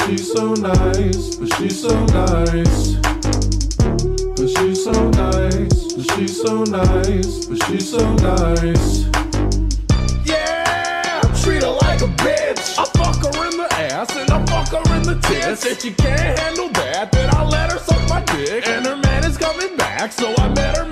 she's so nice, but she's so nice. But she's so nice, but she's so nice, but she's so nice. Yeah, treat her like a bitch. I fuck her in the ass and I fuck her in the tits. If she can't handle that, then I'll let her suck my dick. And her man is coming back, so I met her